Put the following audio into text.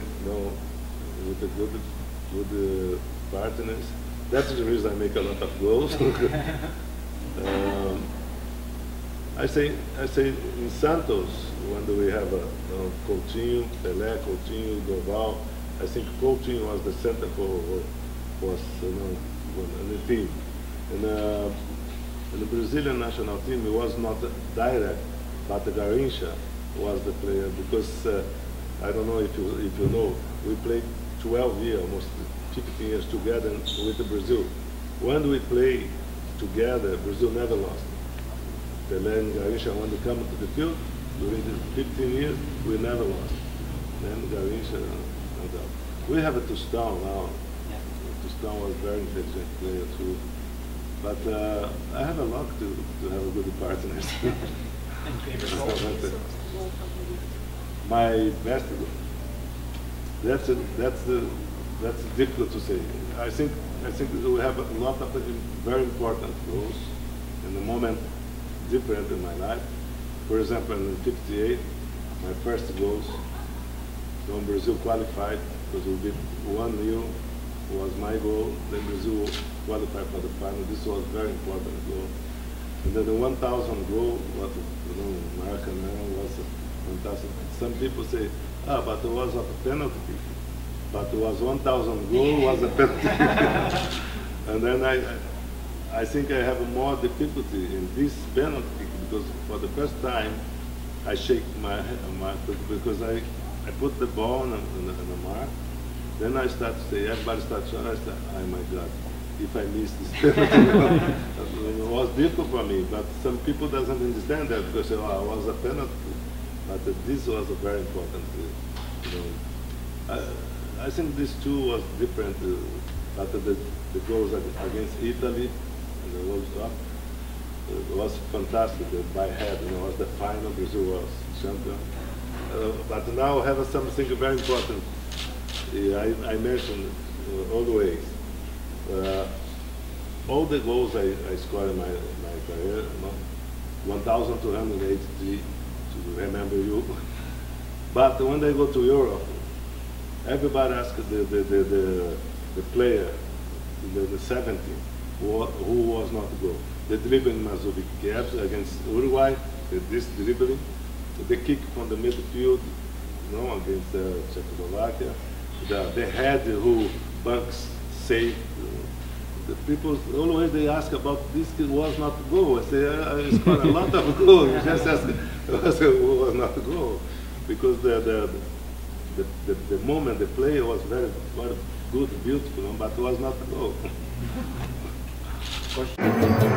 with the good partners. That's the reason I make a lot of goals. I say in Santos, when we have Coutinho, Pelé, Coutinho, Doval, I think Coutinho was the center for the team. And the Brazilian national team, it was not direct, but Garrincha was the player, because I don't know if you know, we played 12 years, almost 15 years together with Brazil. When we play together, Brazil never lost. Pelé and Garrincha, when they come to the field, during the 15 years, we never lost. Then Garrincha, no doubt. We have a Tostão now. Yeah. Tostão was a very intelligent player too. But I have a luck to have good partners. And favorite goal? My best goal. That's difficult to say. I think we have a lot of very important goals in the moment different in my life. For example, in '58, my first goals when Brazil qualified, because we did 1-0 was my goal. Then Brazil qualified for the final. This was a very important goal. And then the 1,000 goal, what Maracanã was 1,000. Some people say, but it was a penalty. But it was 1,000 goal was a penalty. And then I think I have more difficulty in this penalty because for the first time I shake my because I put the ball on the mark. Then I start to say, everybody starts shouting. I said, oh my God, if I miss this penalty, it was difficult for me. But some people doesn't understand that because it was a penalty. But this was a very important. I think this too was different. But the goals against Italy in the World Cup, it was fantastic. By head, it was the final. Brazil was champion. But now I have something very important. I mentioned always all the goals I scored in my career. 1,283 to remember you. But when they go to Europe, everybody asks the player, the 17, who was not to go. The dribbling Mazovic gaps against Uruguay, this dribbling, the kick from the midfield, against Czechoslovakia, the head who Banks saved. The people always they ask about this kid was not to go. I say I scored a lot of goals. Just ask who was not to go, because the moment the play was very good, beautiful, but was not to go.